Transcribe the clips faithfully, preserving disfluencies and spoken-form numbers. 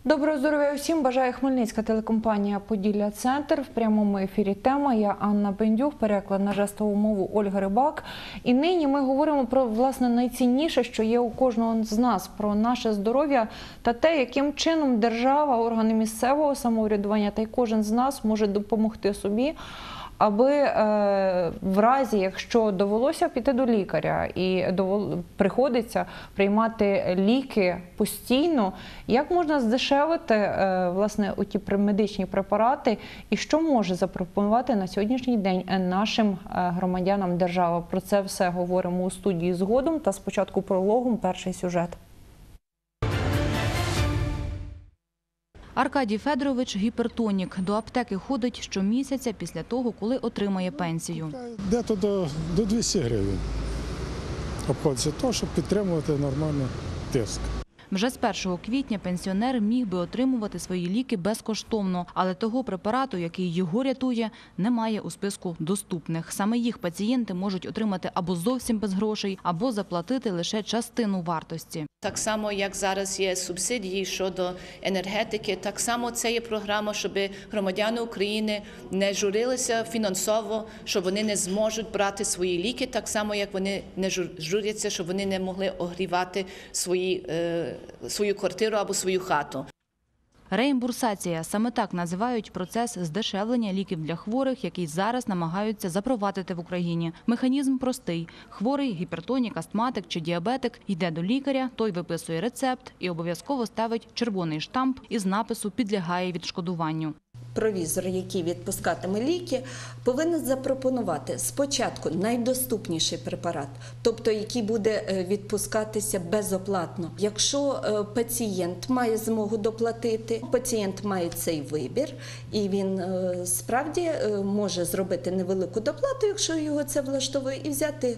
Доброго здоров'я усім. Бажає Хмельницька телекомпанія «Поділля-Центр». В прямому ефірі тема. Я Анна Бендюк, переклад на жестову мову Ольга Рибак. І нині ми говоримо про, власне, найцінніше, що є у кожного з нас, про наше здоров'я та те, яким чином держава, органи місцевого самоврядування та й кожен з нас може допомогти собі, аби е, в разі, якщо довелося піти до лікаря і довол... приходиться приймати ліки постійно, як можна здешевити е, власне оті медичні препарати і що може запропонувати на сьогоднішній день нашим е, громадянам держава? Про це все говоримо у студії згодом, та спочатку прологом перший сюжет. Аркадій Федорович – гіпертонік. До аптеки ходить щомісяця після того, коли отримає пенсію. Дето до, до двохсот гривень обходиться того, щоб підтримувати нормальний тиск. Вже з першого квітня пенсіонер міг би отримувати свої ліки безкоштовно, але того препарату, який його рятує, немає у списку доступних. Саме їх пацієнти можуть отримати або зовсім без грошей, або заплатити лише частину вартості. Так само, як зараз є субсидії щодо енергетики, так само це є програма, щоб громадяни України не журилися фінансово, що вони не зможуть брати свої ліки, так само, як вони не журяться, що вони не могли огрівати свої, е, свою квартиру або свою хату. Реімбурсація – саме так називають процес здешевлення ліків для хворих, який зараз намагаються запровадити в Україні. Механізм простий. Хворий, гіпертонік, астматик чи діабетик йде до лікаря, той виписує рецепт і обов'язково ставить червоний штамп із напису «Підлягає відшкодуванню». Провізор, який відпускатиме ліки, повинен запропонувати спочатку найдоступніший препарат, тобто який буде відпускатися безоплатно. Якщо пацієнт має змогу доплатити, пацієнт має цей вибір, і він справді може зробити невелику доплату, якщо його це влаштовує, і взяти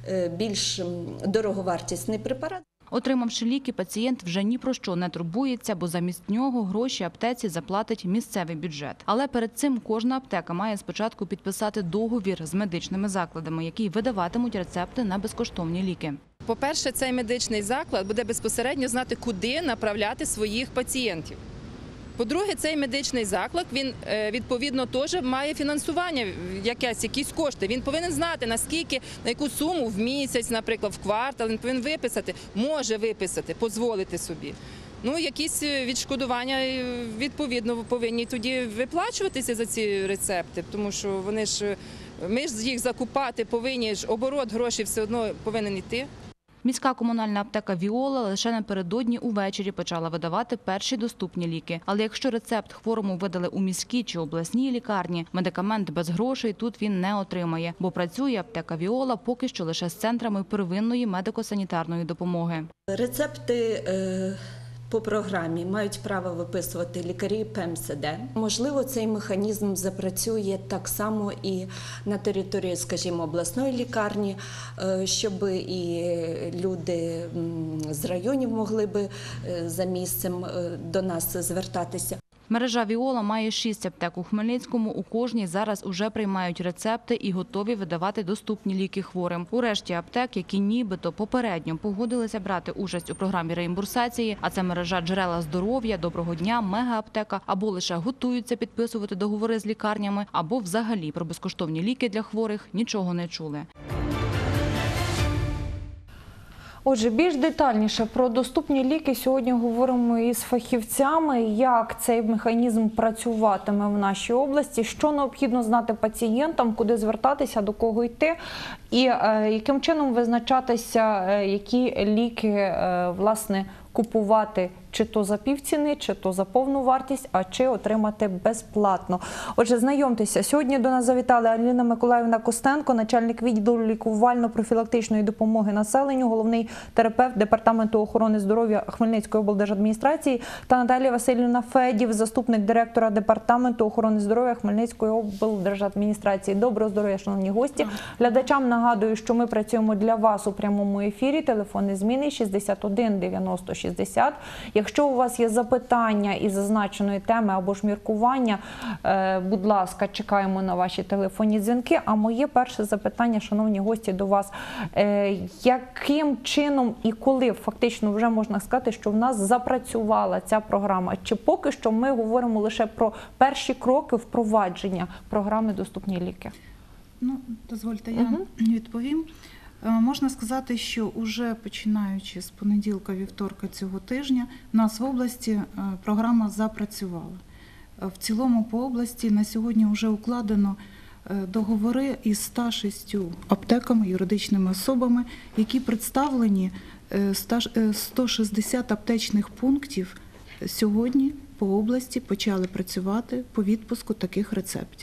більш дороговартісний препарат. Отримавши ліки, пацієнт вже ні про що не турбується, бо замість нього гроші аптеці заплатить місцевий бюджет. Але перед цим кожна аптека має спочатку підписати договір з медичними закладами, які видаватимуть рецепти на безкоштовні ліки. По-перше, цей медичний заклад буде безпосередньо знати, куди направляти своїх пацієнтів. По-друге, цей медичний заклад, він відповідно теж має фінансування, якесь, якісь кошти. Він повинен знати, наскільки, на яку суму в місяць, наприклад, в квартал, він повинен виписати, може виписати, дозволити собі. Ну, якісь відшкодування, відповідно, повинні тоді виплачуватися за ці рецепти, тому що вони ж, ми ж їх закупати повинні, ж оборот грошей все одно повинен йти. Міська комунальна аптека «Віола» лише напередодні увечері почала видавати перші доступні ліки. Але якщо рецепт хворому видали у міській чи обласній лікарні, медикамент без грошей тут він не отримає, бо працює аптека «Віола» поки що лише з центрами первинної медико-санітарної допомоги. Рецепти е по програмі мають право виписувати лікарі Пе Ем Се Де. Можливо, цей механізм запрацює так само і на території, скажімо, обласної лікарні, щоб і люди з районів могли би за місцем до нас звертатися. Мережа «Віола» має шість аптек у Хмельницькому. У кожній зараз уже приймають рецепти і готові видавати доступні ліки хворим. У решті аптек, які нібито попередньо погодилися брати участь у програмі реімбурсації, а це мережа «Джерела здоров'я», «Доброго дня», «Мега-аптека», або лише готуються підписувати договори з лікарнями, або взагалі про безкоштовні ліки для хворих нічого не чули. Отже, більш детальніше про доступні ліки сьогодні говоримо із фахівцями, як цей механізм працюватиме в нашій області, що необхідно знати пацієнтам, куди звертатися, до кого йти і е, яким чином визначатися, е, які ліки, е, власне, купувати чи то за півціни, чи то за повну вартість, а чи отримати безплатно. Отже, знайомтеся, сьогодні до нас завітали Аліна Миколаївна Костенко, начальник відділу лікувально-профілактичної допомоги населенню, головний терапевт Департаменту охорони здоров'я Хмельницької облдержадміністрації, та Наталія Василівна Федів, заступник директора Департаменту охорони здоров'я Хмельницької облдержадміністрації. Доброго здоров'я, шановні гості. Глядачам нагадую, що ми працюємо для вас у прямому ефірі. Телефонні зміни шістдесят один дев'яносто шістдесят. Якщо у вас є запитання із зазначеної теми або ж міркування, е, будь ласка, чекаємо на ваші телефонні дзвінки. А моє перше запитання, шановні гості, до вас. Е, яким чином і коли фактично вже можна сказати, що в нас запрацювала ця програма? Чи поки що ми говоримо лише про перші кроки впровадження програми «Доступні ліки»? Ну, дозвольте, я Угу. відповім. Е, Можна сказати, що уже починаючи з понеділка, вівторка цього тижня, у нас в області е, програма запрацювала. Е, В цілому по області на сьогодні вже укладено е, договори із ста шістю аптеками, юридичними особами, які представлені, е, ста- е, сто шістдесят аптечних пунктів сьогодні по області почали працювати по відпуску таких рецептів.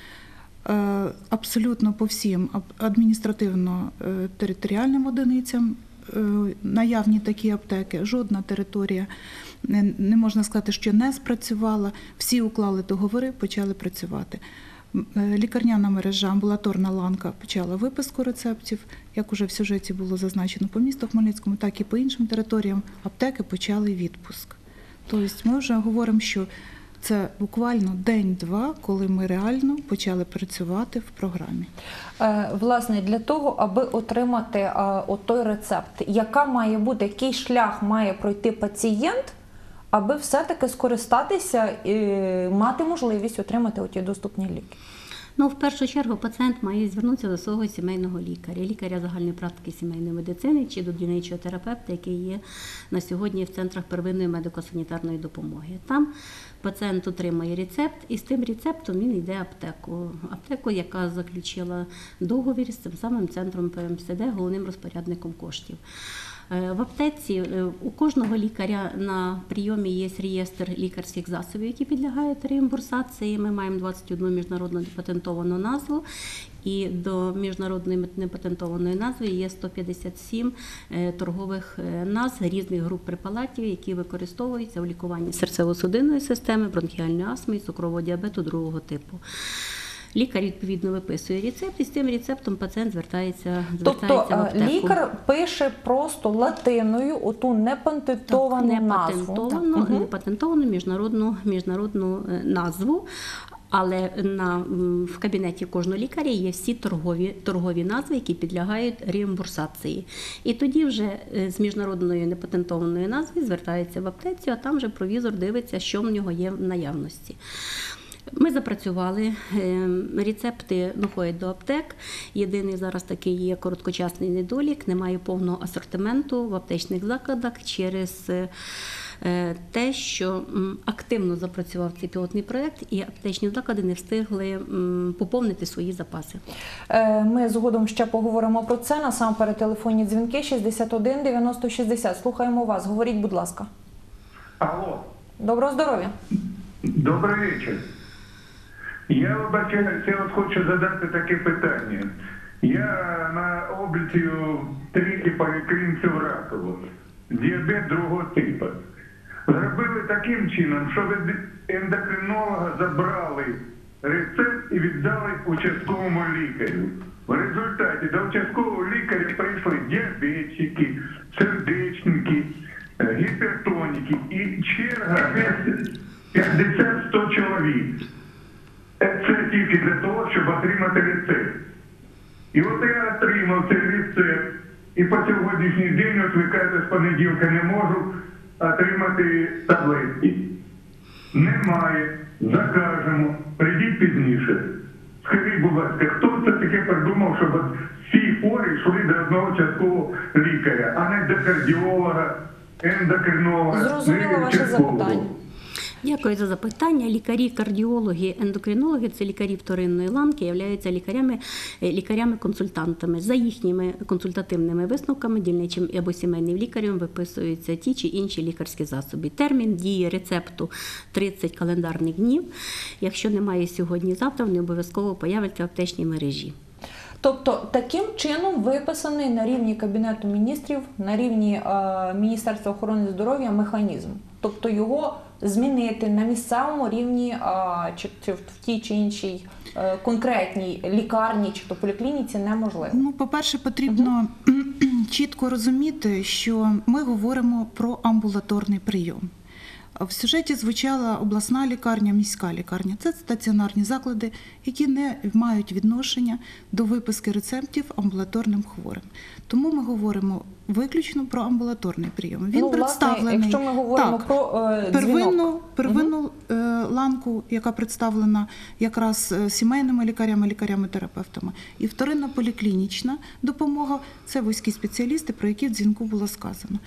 Е, Абсолютно по всім ап- адміністративно-територіальним одиницям е, наявні такі аптеки. Жодна територія не, не можна сказати, що не спрацювала. Всі уклали договори, почали працювати. М, е, Лікарняна мережа, амбулаторна ланка почала виписку рецептів. Як уже в сюжеті було зазначено по місту Хмельницькому, так і по іншим територіям аптеки почали відпуск. Тобто ми вже говоримо, що це буквально день-два, коли ми реально почали працювати в програмі. Е, Власне, для того, аби отримати е, от той рецепт, яка має бути, який шлях має пройти пацієнт, аби все-таки скористатися і мати можливість отримати оті доступні ліки? Ну, в першу чергу пацієнт має звернутися до свого сімейного лікаря, лікаря загальної практики сімейної медицини чи до дільничого терапевта, який є на сьогодні в центрах первинної медико-санітарної допомоги. Там пацієнт отримає рецепт, і з тим рецептом він йде в аптеку. Аптеку, яка заключила договір з цим самим центром Пе Ем Се Де, головним розпорядником коштів. В аптеці у кожного лікаря на прийомі є реєстр лікарських засобів, які підлягають реімбурсації. Ми маємо двадцять одну міжнародно непатентовану назву, і до міжнародної непатентованої назви є сто п'ятдесят сім торгових назв різних груп препаратів, які використовуються у лікуванні серцево-судинної системи, бронхіальної астми і цукрового діабету другого типу. Лікар, відповідно, виписує рецепт, і з цим рецептом пацієнт звертається, звертається Тобто в аптеку. лікар пише просто латиною оту непатентовану Так, назву. непатентовану, Так. Мгм. непатентовану міжнародну, міжнародну е, назву. Але на, м, в кабінеті кожного лікаря є всі торгові, торгові назви, які підлягають реімбурсації. І тоді вже е, з міжнародної непатентованої назви звертається в аптеці, а там вже провізор дивиться, що в нього є в наявності. Ми запрацювали, рецепти доходять до аптек. Єдиний зараз такий є короткочасний недолік, немає повного асортименту в аптечних закладах через те, що активно запрацював цей пілотний проєкт, і аптечні заклади не встигли поповнити свої запаси. Ми згодом ще поговоримо про це. Насамперед телефонні дзвінки шістдесят один дев'яносто шістдесят. Слухаємо вас. Говоріть, будь ласка. Алло. Доброго здоров'я. Добрий вечір. Я вибачаюся, от хочу задати таке питання. Я на обліці в третій поліклініці в Раково. Діабет другого типу. Зробили таким чином, що від ендокринолога забрали рецепт і віддали участковому лікарю. В результаті до участкового лікаря прийшли діабетчики, сердечники, гіпертоніки і черга п'ятдесят - сто чоловік. Це тільки для того, щоб отримати рецепт. І от я отримав цей рецепт, і по сьогоднішній день, от ви кажете, з понеділка не можу отримати таблетки. Немає. Закажемо. Прийдіть пізніше. Скажіть, будь ласка, хто це таке придумав, щоб всі хворі йшли до одного участкового лікаря, а не до кардіолога, ендокринолога, Зрозуміло ваше участкового? запитання. Дякую за запитання. Лікарі, кардіологи, ендокринологи – це лікарі вторинної ланки, являються лікарями, лікарями-консультантами. За їхніми консультативними висновками дільничим або сімейним лікарем виписуються ті чи інші лікарські засоби. Термін дії рецепту тридцять календарних днів. Якщо немає сьогодні-завтра, вони обов'язково появляться в аптечній мережі. Тобто таким чином виписаний на рівні Кабінету міністрів, на рівні е, Міністерства охорони здоров'я механізм. Тобто його змінити на місцевому рівні е, чи, чи в тій чи іншій е, конкретній лікарні чи то поліклініці неможливо. Ну, по-перше, потрібно чітко розуміти, що ми говоримо про амбулаторний прийом. В сюжеті звучала обласна лікарня, міська лікарня. Це стаціонарні заклади, які не мають відношення до виписки рецептів амбулаторним хворим. Тому ми говоримо виключно про амбулаторний прийом. Він ну, представлений, власне, якщо ми говоримо так, про е, первинну, дзвінок. первинну угу. е, ланку, яка представлена якраз сімейними лікарями, лікарями-терапевтами, і вторинна поліклінічна допомога – це вузькі спеціалісти, про які в дзвінку було сказано.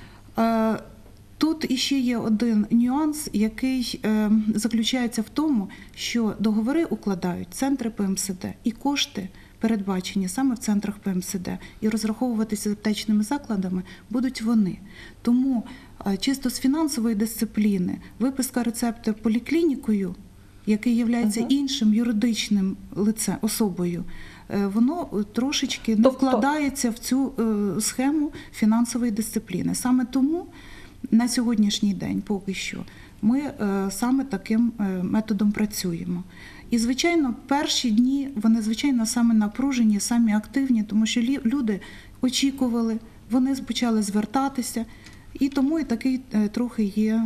Е, Тут іще є один нюанс, який е, заключається в тому, що договори укладають центри Пе Ем Се Де, і кошти передбачені саме в центрах Пе Ем Се Де, і розраховуватися з аптечними закладами будуть вони. Тому е, чисто з фінансової дисципліни виписка рецепту поліклінікою, який є uh-huh. іншим юридичним лице, особою, е, воно трошечки не тобто... вкладається в цю е, схему фінансової дисципліни. Саме тому на сьогоднішній день поки що ми е, саме таким е, методом працюємо. І, звичайно, перші дні, вони, звичайно, саме напружені, самі активні, тому що лі, люди очікували, вони почали звертатися, і тому і такий е, трохи є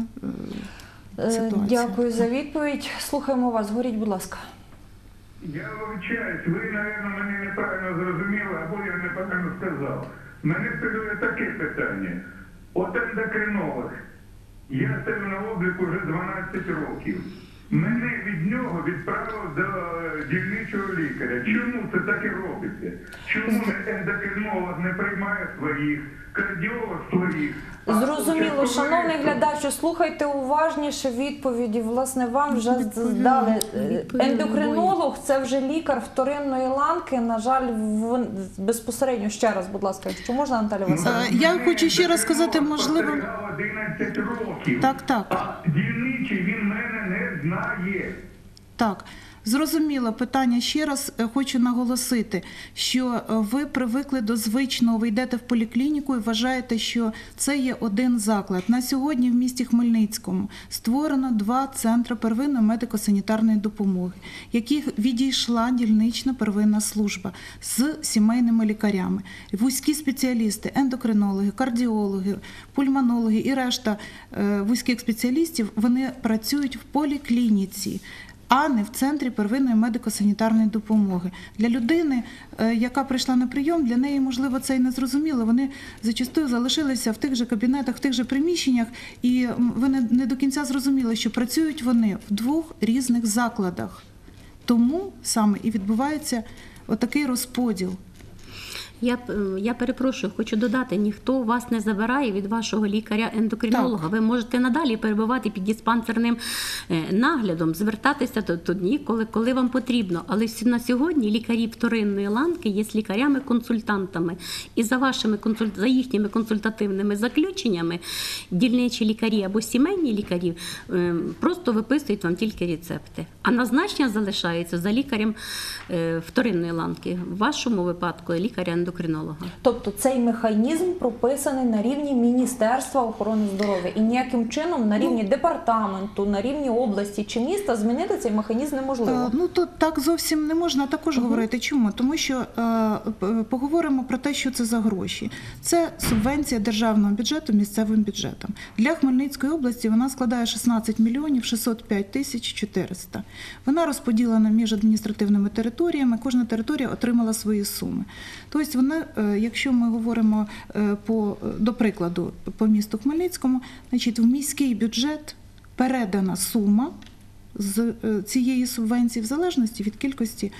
е, ситуація. Дякую за відповідь. Слухаємо вас. Говоріть, будь ласка. Я вибачаюсь, ви, мабуть, мене неправильно зрозуміли, або я неправильно сказав. Мене хвилює таке питання. От ендокринолог. Я стою на обліку вже дванадцять років. Мене від нього відправили до дільничого лікаря. Чому це так і робиться? Чому ендокринолог не приймає своїх, кардіолог своїх? Зрозуміло, шановний глядачу, слухайте уважніше відповіді. Власне, вам вже здали. Ендокринолог – це вже лікар вторинної ланки. На жаль, в... безпосередньо, ще раз, будь ласка, якщо можна, Наталя Васильівна. Я хочу ще раз сказати, можливо... одинадцять років. Так, так. А дільничий він мене не знає. Так. Зрозуміло питання. Ще раз хочу наголосити, що ви привикли до звичного, ви йдете в поліклініку і вважаєте, що це є один заклад. На сьогодні в місті Хмельницькому створено два центри первинної медико-санітарної допомоги, яких відійшла дільнична первинна служба з сімейними лікарями. Вузькі спеціалісти, ендокринологи, кардіологи, пульмонологи і решта вузьких спеціалістів, вони працюють в поліклініці, а не в центрі первинної медико-санітарної допомоги. Для людини, яка прийшла на прийом, для неї, можливо, це і не зрозуміло. Вони зачастую залишилися в тих же кабінетах, в тих же приміщеннях, і вони не до кінця зрозуміли, що працюють вони в двох різних закладах. Тому саме і відбувається отакий розподіл. Я, я перепрошую, хочу додати, ніхто вас не забирає від вашого лікаря-ендокринолога. Так. Ви можете надалі перебувати під диспансерним наглядом, звертатися тоді, коли, коли вам потрібно. Але на сьогодні лікарі вторинної ланки є лікарями-консультантами. І за, вашими, за їхніми консультативними заключеннями дільничі лікарі або сімейні лікарі просто виписують вам тільки рецепти. А назначення залишається за лікарем вторинної ланки. В вашому випадку лікаря-ендокринолога. Тобто цей механізм прописаний на рівні Міністерства охорони здоров'я і ніяким чином на рівні департаменту, на рівні області чи міста змінити цей механізм неможливо? Ну, то так зовсім не можна також uh-huh. говорити. Чому? Тому що е, поговоримо про те, що це за гроші. Це субвенція державного бюджету місцевим бюджетам. Для Хмельницької області вона складає шістнадцять мільйонів шістсот п'ять тисяч чотириста. Вона розподілена між адміністративними територіями, кожна територія отримала свої суми. Тобто вона, якщо ми говоримо по, до прикладу по місту Хмельницькому, значить в міський бюджет передана сума з цієї субвенції в залежності від кількості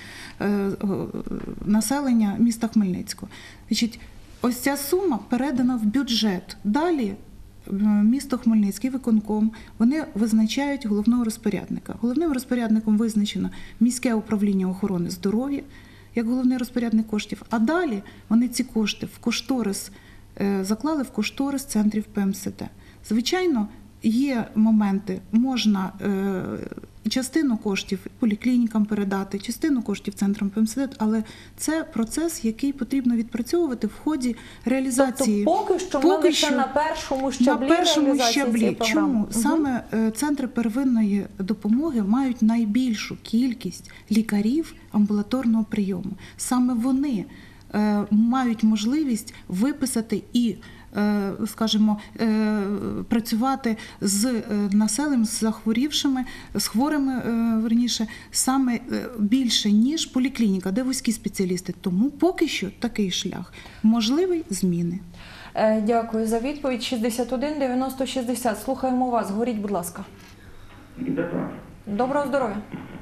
населення міста Хмельницького. Значить, ось ця сума передана в бюджет. Далі місто Хмельницький, виконком, вони визначають головного розпорядника. Головним розпорядником визначено міське управління охорони здоров'я, як головний розпорядник коштів, а далі вони ці кошти в кошторис заклали в кошторис центрів Пе Ем Се Де. Звичайно, є моменти, можна частину коштів поліклінікам передати, частину коштів центрам Пе Ем Се Де, але це процес, який потрібно відпрацьовувати в ході реалізації. Тобто поки що ми лише що, на першому щаблі на першому щаблі. Чому? Угу. Саме центри первинної допомоги мають найбільшу кількість лікарів амбулаторного прийому. Саме вони е, мають можливість виписати і, е, скажімо, е, працювати з е, населенням, з захворівшими, з хворими, е, верніше, саме е, більше, ніж поліклініка, де вузькі спеціалісти. Тому поки що такий шлях. Можливі зміни. Е, Дякую за відповідь. шістдесят один дев'яносто шістдесят. Слухаємо вас. Говоріть, будь ласка. Доброго здоров'я.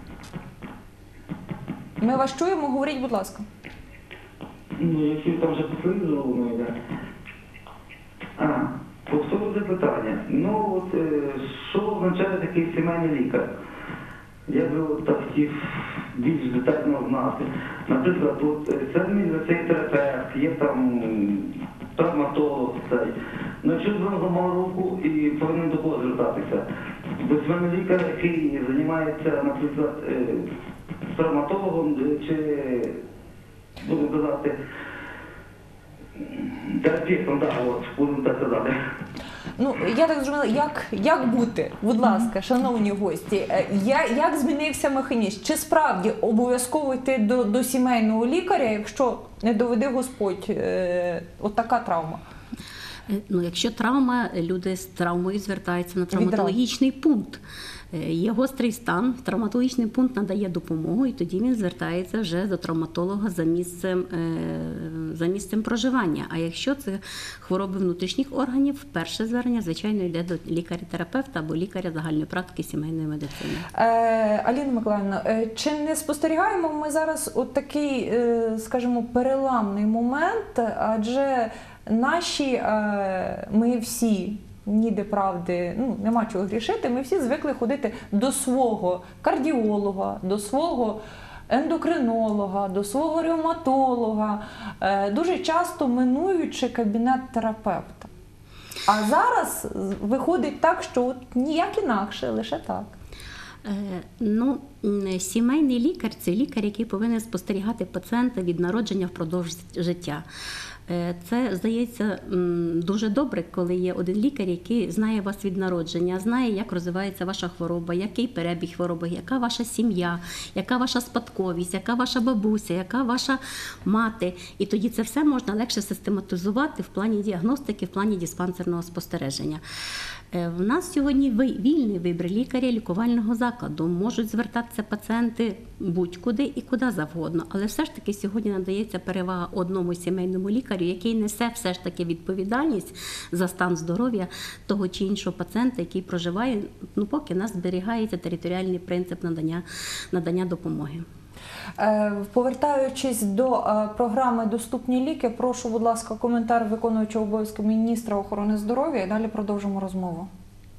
Ми вас чуємо. Говоріть, будь ласка. Ну, якщо там вже послідувало, ну, йде. А, повторне питання. Ну, от, е, що означає такий сімейний лікар? Я би от так хотів більш детально знати. Наприклад, от е, це цей терапевт, є там травматолог, цей. Ну, якщо він зламав руку і повинен до кого звертатися. Бо сімейний лікар, який займається, наприклад, е, травматологом, чи, будемо казати, терапевтом, так, от, будемо так казати. Ну, я так зрозуміла, як, як бути, будь ласка, шановні гості, е, я, як змінився механізм? Чи справді обов'язково йти до, до сімейного лікаря, якщо не доведе Господь е, от така травма? Ну, якщо травма, люди з травмою звертаються на травматологічний пункт. Є гострий стан, травматологічний пункт надає допомогу, і тоді він звертається вже до травматолога за місцем, за місцем проживання. А якщо це хвороби внутрішніх органів, перше звернення, звичайно, йде до лікаря-терапевта або лікаря загальної практики сімейної медицини. Е, Аліна Миколаївна, е, чи не спостерігаємо ми зараз от такий, е, скажімо, переламний момент, адже наші, е, ми всі, ніде правди, ну, нема чого грішити, ми всі звикли ходити до свого кардіолога, до свого ендокринолога, до свого ревматолога, е, дуже часто минуючи кабінет терапевта. А зараз виходить так, що от ніяк інакше, лише так. Ну, сімейний лікар – це лікар, який повинен спостерігати пацієнта від народження впродовж життя. Це, здається, дуже добре, коли є один лікар, який знає вас від народження, знає, як розвивається ваша хвороба, який перебіг хвороби, яка ваша сім'я, яка ваша спадковість, яка ваша бабуся, яка ваша мати. І тоді це все можна легше систематизувати в плані діагностики, в плані диспансерного спостереження. В нас сьогодні вільний вибір лікаря лікувального закладу. Можуть звертатися пацієнти будь-куди і куди завгодно. Але все ж таки сьогодні надається перевага одному сімейному лікарю, який несе все ж таки відповідальність за стан здоров'я того чи іншого пацієнта, який проживає, ну, поки в нас зберігається територіальний принцип надання, надання допомоги. Повертаючись до програми «Доступні ліки», прошу, будь ласка, коментар виконуючого обов'язки міністра охорони здоров'я і далі продовжимо розмову.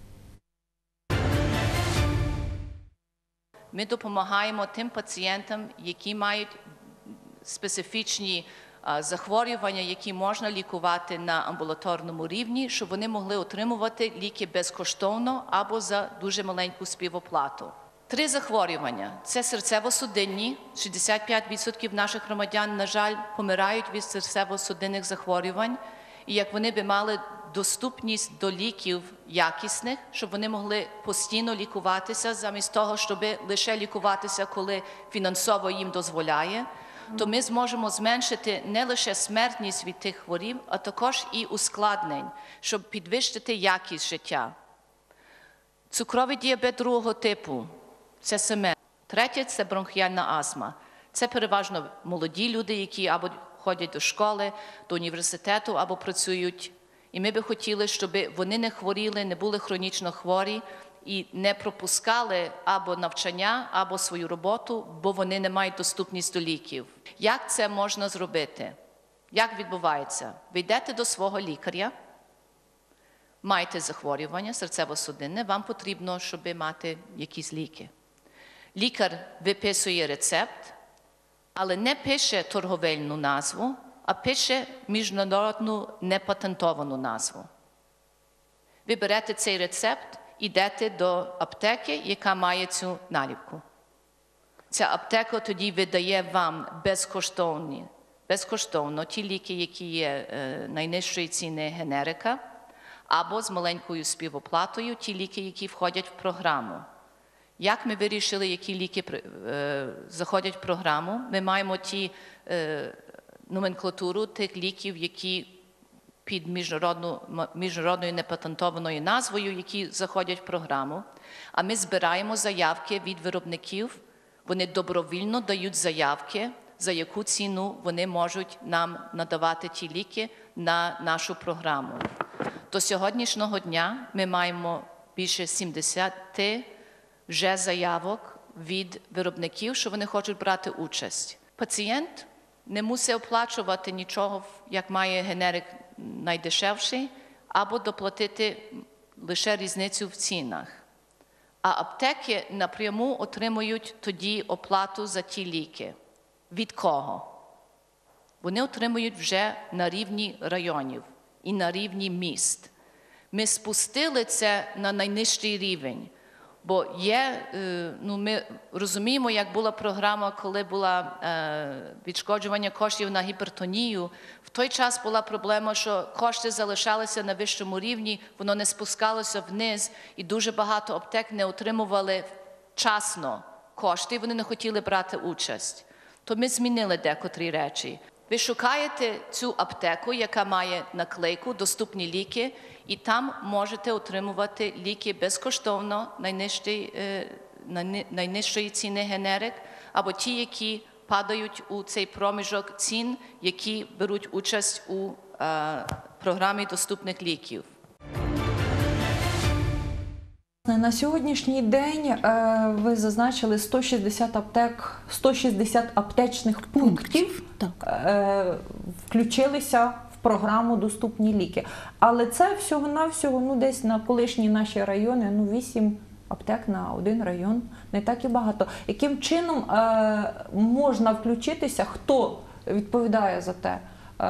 Ми допомагаємо тим пацієнтам, які мають специфічні захворювання, які можна лікувати на амбулаторному рівні, щоб вони могли отримувати ліки безкоштовно або за дуже маленьку співоплату. Три захворювання – це серцево-судинні. шістдесят п'ять відсотків наших громадян, на жаль, помирають від серцево-судинних захворювань. І як вони би мали доступність до ліків якісних, щоб вони могли постійно лікуватися, замість того, щоб лише лікуватися, коли фінансово їм дозволяє, то ми зможемо зменшити не лише смертність від тих хвороб, а також і ускладнень, щоб підвищити якість життя. Цукровий діабет другого типу – це семе. Третє – це бронхіальна астма. Це переважно молоді люди, які або ходять до школи, до університету, або працюють. І ми би хотіли, щоб вони не хворіли, не були хронічно хворі і не пропускали або навчання, або свою роботу, бо вони не мають доступність до ліків. Як це можна зробити? Як відбувається? Ви йдете до свого лікаря, маєте захворювання серцево-судинне, вам потрібно, щоб мати якісь ліки. Лікар виписує рецепт, але не пише торговельну назву, а пише міжнародну непатентовану назву. Ви берете цей рецепт, йдете до аптеки, яка має цю наліпку. Ця аптека тоді видає вам безкоштовні, безкоштовно ті ліки, які є е, найнижчої ціни генерика, або з маленькою співоплатою ті ліки, які входять в програму. Як ми вирішили, які ліки е, заходять в програму? Ми маємо ті е, номенклатуру тих ліків, які під міжнародну, міжнародною непатентованою назвою, які заходять в програму. А ми збираємо заявки від виробників, вони добровільно дають заявки, за яку ціну вони можуть нам надавати ті ліки на нашу програму. До сьогоднішнього дня ми маємо більше сімдесят вже заявок від виробників, що вони хочуть брати участь. Пацієнт не мусить оплачувати нічого, як має генерик найдешевший, або доплатити лише різницю в цінах. А аптеки напряму отримують тоді оплату за ті ліки. Від кого? Вони отримують вже на рівні районів і на рівні міст. Ми спустили це на найнижчий рівень, бо є, ну, ми розуміємо, як була програма, коли було відшкоджування коштів на гіпертонію. В той час була проблема, що кошти залишалися на вищому рівні, воно не спускалося вниз, і дуже багато аптек не отримували вчасно кошти, і вони не хотіли брати участь. То ми змінили декотрі речі. Ви шукаєте цю аптеку, яка має наклейку «Доступні ліки», і там можете отримувати ліки безкоштовно найнижчої, найнижчої ціни генерик, або ті, які падають у цей проміжок цін, які беруть участь у е, програмі доступних ліків. На сьогоднішній день е, ви зазначили сто шістдесят аптек, сто шістдесят аптечних пунктів е, включилися в програму «Доступні ліки». Але це всього-навсього, ну, десь на колишні наші райони, ну, вісім аптек на один район, не так і багато. Яким чином е, можна включитися, хто відповідає за те?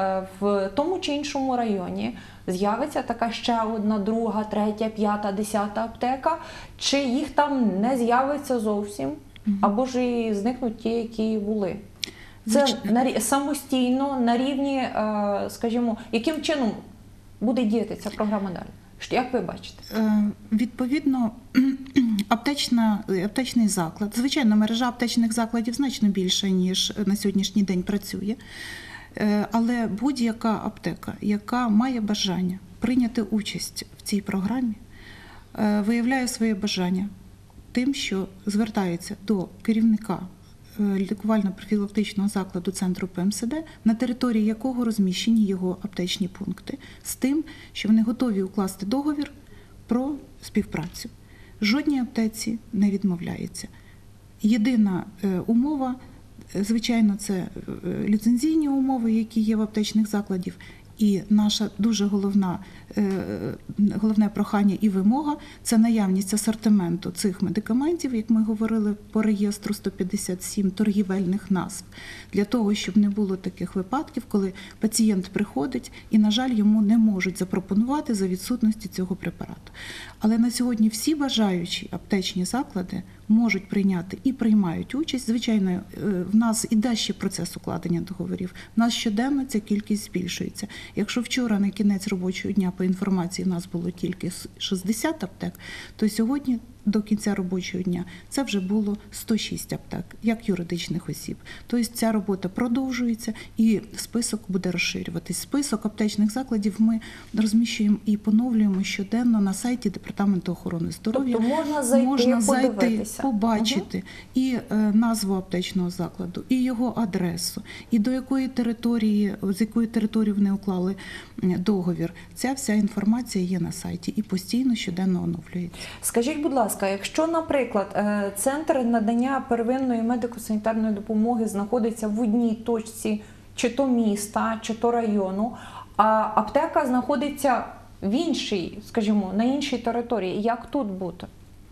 В тому чи іншому районі з'явиться така ще одна, друга, третя, п'ята, десята аптека, чи їх там не з'явиться зовсім, або ж і зникнуть ті, які були. Це на, самостійно, на рівні, скажімо, яким чином буде діяти ця програма далі? Як ви бачите? Відповідно, аптечна, аптечний заклад, звичайно, мережа аптечних закладів значно більша, ніж на сьогоднішній день працює. Але будь-яка аптека, яка має бажання прийняти участь в цій програмі, виявляє своє бажання тим, що звертається до керівника лікувально-профілактичного закладу центру Пе Ем Се Де, на території якого розміщені його аптечні пункти, з тим, що вони готові укласти договір про співпрацю. Жодній аптеці не відмовляється. Єдина умова – звичайно, це ліцензійні умови, які є в аптечних закладів, і наша дуже головна, головне прохання і вимога – це наявність асортименту цих медикаментів, як ми говорили по реєстру сто п'ятдесят сім торгівельних назв, для того, щоб не було таких випадків, коли пацієнт приходить і, на жаль, йому не можуть запропонувати за відсутності цього препарату. Але на сьогодні всі бажаючі аптечні заклади можуть прийняти і приймають участь. Звичайно, в нас іде ще процес укладення договорів. В нас щоденно ця кількість збільшується. Якщо вчора на кінець робочого дня по інформації в нас було тільки шістдесят аптек, то сьогодні до кінця робочого дня це вже було сто шість аптек, як юридичних осіб. Тобто ця робота продовжується і список буде розширюватись. Список аптечних закладів ми розміщуємо і поновлюємо щоденно на сайті Департаменту охорони здоров'я. Тобто можна зайти, можна зайти, подивитися. побачити угу. і е, назву аптечного закладу, і його адресу, і до якої території, з якої території вони уклали договір. Ця вся інформація є на сайті і постійно щоденно оновлюється. Скажіть, будь ласка, якщо, наприклад, центр надання первинної медико-санітарної допомоги знаходиться в одній точці чи то міста, чи то району, а аптека знаходиться в іншій, скажімо, на іншій території, як тут бути?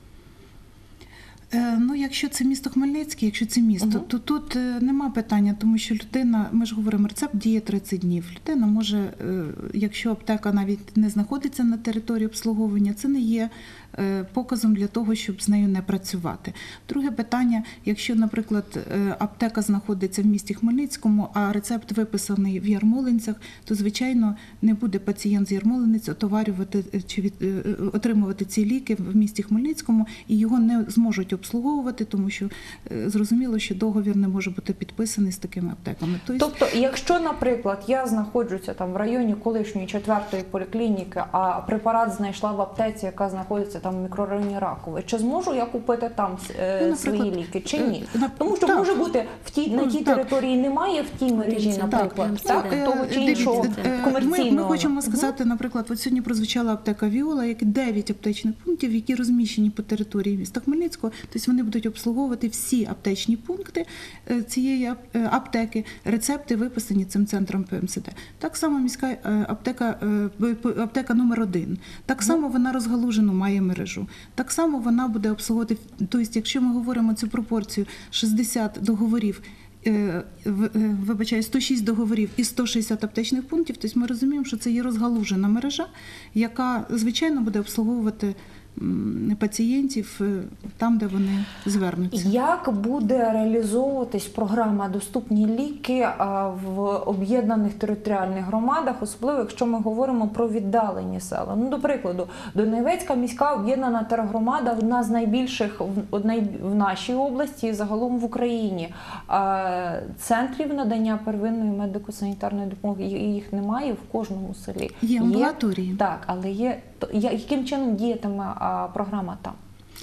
Ну, якщо це місто Хмельницький, якщо це місто, uh-huh. то тут нема питання, тому що людина, ми ж говоримо, рецепт діє тридцять днів. Людина може, якщо аптека навіть не знаходиться на території обслуговування, це не є показом для того, щоб з нею не працювати. Друге питання, якщо, наприклад, аптека знаходиться в місті Хмельницькому, а рецепт виписаний в Ярмолинцях, то, звичайно, не буде пацієнт з Ярмолинець отоварювати чи від, отримувати ці ліки в місті Хмельницькому, і його не зможуть обслуговувати, тому що е, зрозуміло, що договір не може бути підписаний з такими аптеками. Тобто, якщо, наприклад, я знаходжуся там в районі колишньої четвертої поліклініки, а препарат знайшла в аптеці, яка знаходиться там в мікрорайоні Ракове, чи зможу я купити там е, Ну, свої наприклад, ліки, чи ні? е, на- Тому що так. може бути в тій, на Ну, тій так. території немає, в тій мережі, Так, наприклад, так, так, це- того чи Дивіться, іншого е, комерційного. Ми, ми хочемо сказати, наприклад, от сьогодні прозвучала аптека Віола, як дев'ять аптечних пунктів, які розміщені по території міста Хмельницького. Тобто вони будуть обслуговувати всі аптечні пункти е, цієї ап- е, аптеки, рецепти виписані цим центром Пе Ем Се Де. Так само міська е, аптека, е, п- аптека номер один. Так само вона розгалужену має мережу. Так само вона буде обслуговувати, тобто, якщо ми говоримо цю пропорцію шістдесят договорів, е, в- е, вибачаю, сто шість договорів і сто шістдесят аптечних пунктів, тобто ми розуміємо, що це є розгалужена мережа, яка, звичайно, буде обслуговувати м, пацієнтів е, там, де вони звернуться. Як буде реалізовуватись програма «Доступні ліки» а, в об'єднаних територіальних громадах, особливо якщо ми говоримо про віддалені села? Ну, до прикладу, Донецька міська об'єднана тергромада – одна з найбільших в, одна в нашій області і загалом в Україні. А, центрів надання первинної медико-санітарної допомоги їх немає в кожному селі. Є амбулаторії. Так, але є. То я- яким чином діятиме а, програма там?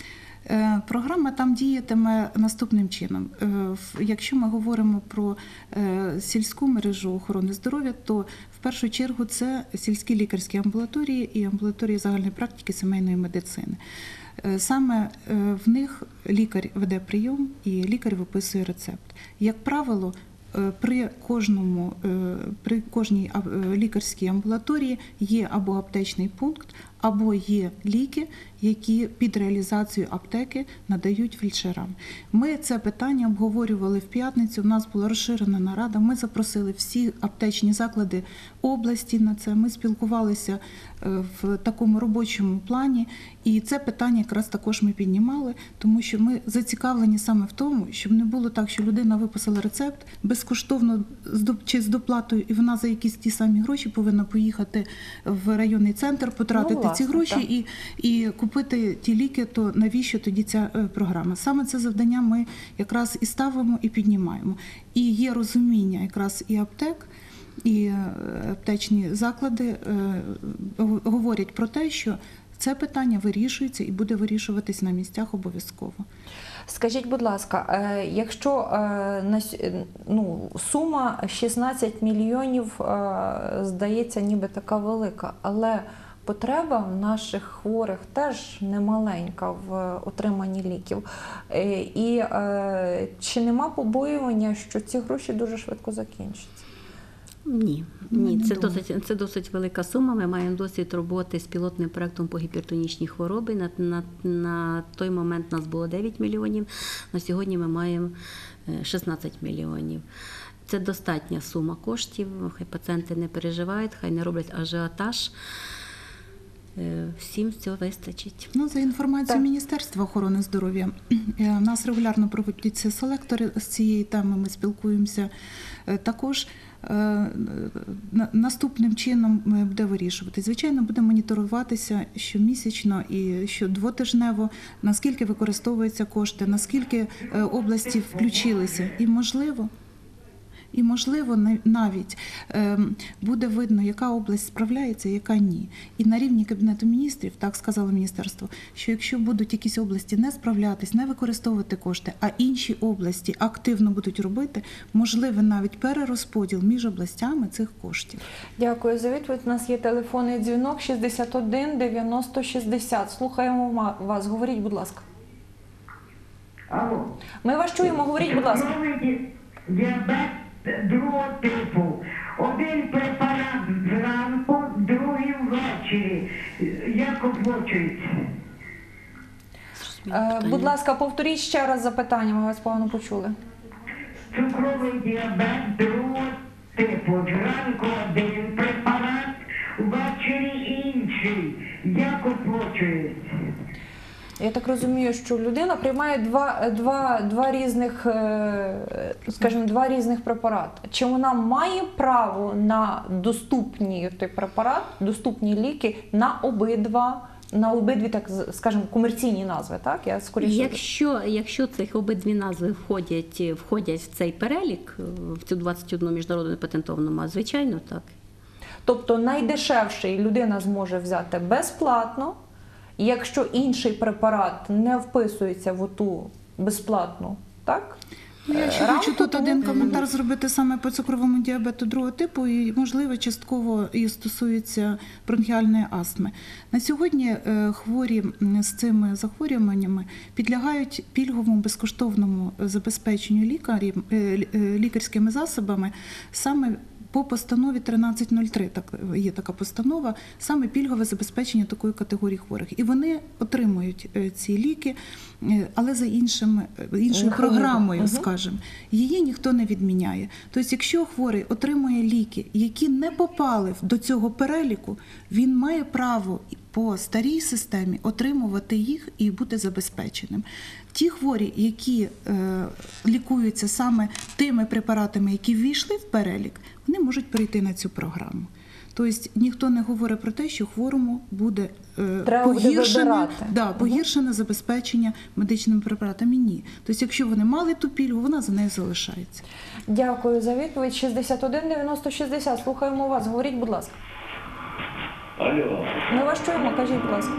Е, Програма там діятиме наступним чином. Е, в- Якщо ми говоримо про е, сільську мережу охорони здоров'я, то в першу чергу це сільські лікарські амбулаторії і амбулаторії загальної практики сімейної медицини. Е, Саме е, в них лікар веде прийом і лікар виписує рецепт. Як правило, е, при кожному, е, при кожній а- е, лікарській амбулаторії є або аптечний пункт, або є ліки, які під реалізацію аптеки надають фельдшерам. Ми це питання обговорювали в п'ятницю, у нас була розширена нарада, ми запросили всі аптечні заклади області на це, ми спілкувалися е, в такому робочому плані, і це питання якраз також ми піднімали, тому що ми зацікавлені саме в тому, щоб не було так, що людина виписала рецепт безкоштовно з доп- чи з доплатою, і вона за якісь ті самі гроші повинна поїхати в районний центр, потратити Ну, власне, ці гроші так. і, і купити ті ліки, то навіщо тоді ця е, програма? Саме це завдання ми якраз і ставимо, і піднімаємо. І є розуміння якраз і аптек, і е, аптечні заклади е, г- говорять про те, що це питання вирішується і буде вирішуватись на місцях обов'язково. Скажіть, будь ласка, е, якщо е, на с- е, ну, сума шістнадцять мільйонів е, здається ніби така велика, але потреба в наших хворих теж немаленька в отриманні ліків. Е, І е, чи нема побоювання, що ці гроші дуже швидко закінчаться? Ні, Ми ні, не це думаємо. досить, це досить велика сума. Ми маємо досвід роботи з пілотним проектом по гіпертонічній хворобі. На, на, на той момент нас було дев'ять мільйонів, на сьогодні ми маємо е, шістнадцять мільйонів. Це достатня сума коштів, хай пацієнти не переживають, хай не роблять ажіотаж. Е, Всім цього вистачить. Ну, за інформацією Так. Міністерства охорони здоров'я, е, у нас регулярно проводяться селектори з цієї теми, ми спілкуємося. Е, Також е, на- наступним чином е, буде вирішувати. Звичайно, буде моніторуватися щомісячно і щодвотижнево, наскільки використовуються кошти, наскільки е, області включилися. І можливо, І, можливо, нав- навіть ем, буде видно, яка область справляється, яка ні. І на рівні Кабінету міністрів, так сказало міністерство, що якщо будуть якісь області не справлятись, не використовувати кошти, а інші області активно будуть робити, можливо, навіть перерозподіл між областями цих коштів. Дякую за відповідь. У нас є телефонний дзвінок шістдесят один дев'яносто шістдесят. Слухаємо ма- вас. Говоріть, будь ласка. Алло. Ми вас чуємо. Говоріть, будь ласка. Цукровий ді- діабет другого типу. Один препарат зранку, другий ввечері. Як оплачується? Е, Будь ласка, повторіть ще раз запитання. Ми вас погано почули. Цукровий діабет другого типу. Зранку один препарат, ввечері інший. Як оплачується? Я так розумію, що людина приймає два, два, два різних, е, скажімо, два різних препарати. Чи вона має право на доступні той препарат, доступні ліки на обидва на обидві, так скажемо, комерційні назви, так? Я скоріше. Якщо, якщо цих обидві назви входять, входять в цей перелік, в цю двадцять одну міжнародну патентовану мазу, звичайно, так. Тобто найдешевший людина зможе взяти безплатно, якщо інший препарат не вписується в оту безплатну, так? Ну, я ще хочу тут один коментар зробити саме по цукровому діабету другого типу і, можливо, частково і стосується бронхіальної астми. На сьогодні хворі з цими захворюваннями підлягають пільговому безкоштовному забезпеченню лікарів, лікарськими засобами саме по постанові тринадцять нуль три, так, є така постанова, саме пільгове забезпечення такої категорії хворих. І вони отримують ці ліки, але за іншим, іншою програмою, угу. скажімо. Її ніхто не відміняє. Тобто, якщо хворий отримує ліки, які не попали до цього переліку, він має право по старій системі отримувати їх і бути забезпеченим. Ті хворі, які е, лікуються саме тими препаратами, які ввійшли в перелік, вони можуть перейти на цю програму. Тобто ніхто не говорить про те, що хворому буде е, погіршене, да, погіршене забезпечення медичними препаратами. Ні. Тобто якщо вони мали ту пільгу, вона за нею залишається. Дякую за відповідь. шістдесят один дев'яносто шістдесят. Слухаємо вас. Говоріть, будь ласка. Алло. Ми вас чуємо. Кажіть, будь ласка.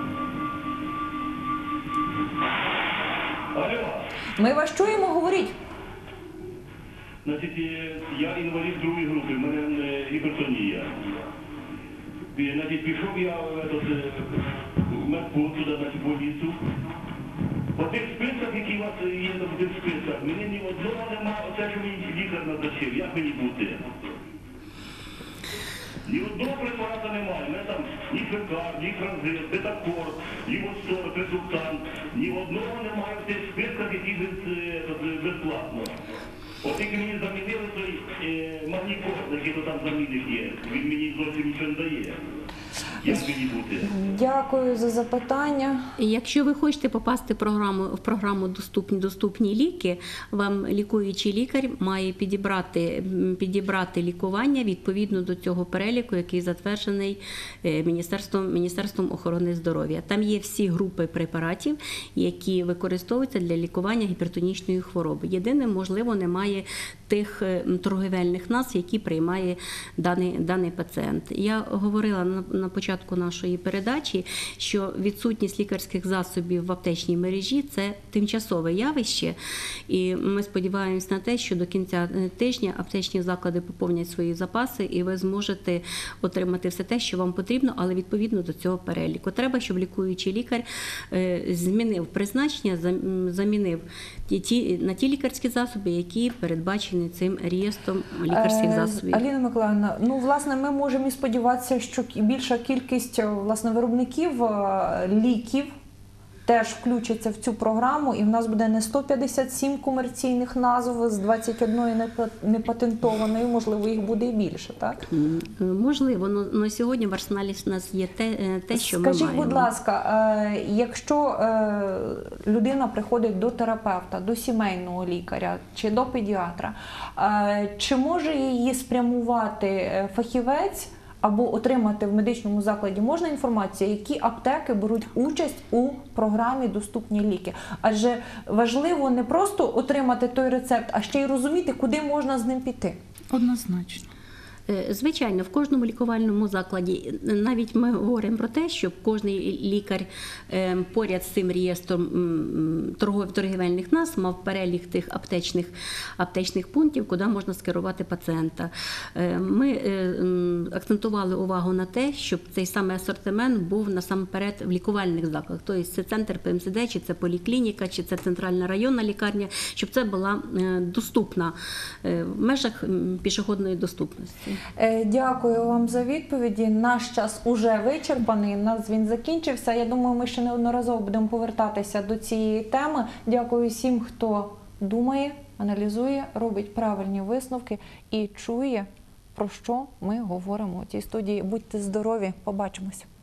Алло. Ми вас чуємо. Говоріть. Значить, я інвалід другої групи, в мене гіпертонія. Значить, пішов я в медпункт, туди, значить, в больницю. По тих списках, які у вас є в тих списках, мені ні одного нема, оце, що мені лікар назначив. Як мені бути? Ні одного препарата немає. У мене там ні фекар, ні транзит, бетакор, ні востор, результант. Ні одного немає в тих списках, які безплатно. От тільки мені замінили той е, магнікор, який там замінник є. Він мені зовсім нічого не дає. Як мені бути? Дякую за запитання. Якщо ви хочете попасти в програму, в програму «Доступні, доступні ліки», вам лікуючий лікар має підібрати, підібрати лікування відповідно до цього переліку, який затверджений Міністерством, Міністерством охорони здоров'я. Там є всі групи препаратів, які використовуються для лікування гіпертонічної хвороби. Єдине, можливо, немає тих торговельних назв, які приймає даний, даний пацієнт. Я говорила на, на початку нашої передачі, що відсутність лікарських засобів в аптечній мережі – це тимчасове явище, і ми сподіваємось на те, що до кінця тижня аптечні заклади поповнять свої запаси, і ви зможете отримати все те, що вам потрібно, але відповідно до цього переліку. Треба, щоб лікуючий лікар змінив призначення, замінив ті, на ті лікарські засоби, які передбачені цим реєстром лікарських засобів. Аліна Миколаївна, ну, власне, ми можемо і сподіватися, що більша кількість, власне, виробників ліків теж включаться в цю програму, і в нас буде не сто п'ятдесят сім комерційних назв з двадцять однією непатентованою, можливо, їх буде і більше, так? Можливо, але на сьогодні в арсеналі в нас є те, те що Скажіть, ми маємо. будь ласка, якщо людина приходить до терапевта, до сімейного лікаря чи до педіатра, чи може її спрямувати фахівець або отримати в медичному закладі можна інформацію, які аптеки беруть участь у програмі «Доступні ліки»? Адже важливо не просто отримати той рецепт, а ще й розуміти, куди можна з ним піти. Однозначно. Звичайно, в кожному лікувальному закладі, навіть ми говоримо про те, щоб кожен лікар поряд з цим реєстром торговельних назв мав перелік тих аптечних, аптечних пунктів, куди можна скерувати пацієнта. Ми акцентували увагу на те, щоб цей самий асортимент був насамперед в лікувальних закладах. Тобто це центр Пе Ем Се Де, чи це поліклініка, чи це центральна районна лікарня, щоб це була доступна в межах пішохідної доступності. Дякую вам за відповіді. Наш час уже вичерпаний, у нас він закінчився. Я думаю, ми ще неодноразово будемо повертатися до цієї теми. Дякую всім, хто думає, аналізує, робить правильні висновки і чує, про що ми говоримо у цій студії. Будьте здорові, побачимося.